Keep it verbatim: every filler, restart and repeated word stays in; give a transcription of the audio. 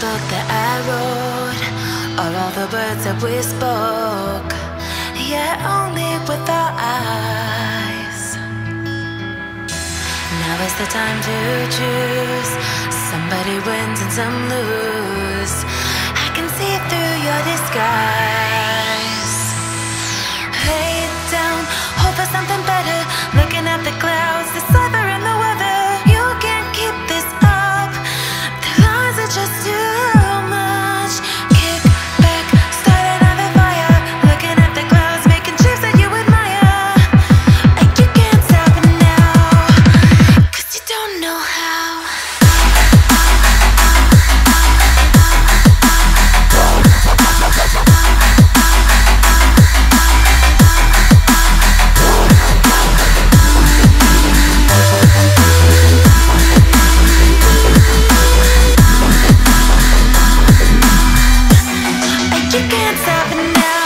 book that I wrote, or all the words that we spoke, yet only with our eyes. Now is the time to choose. Somebody wins and some lose. I can see through your disguise. Lay down, hope for something better. Looking at the clouds, deciphering the weather. You can't keep this up. The lies are just too much. Kick back, start another fire. Looking at the clouds, making shapes that you admire. And you can't stop it now, 'cause you don't know how. You can't stop it now.